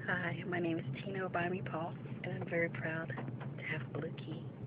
Hi, my name is Tina Obami Paul, and I'm very proud to have a blue key.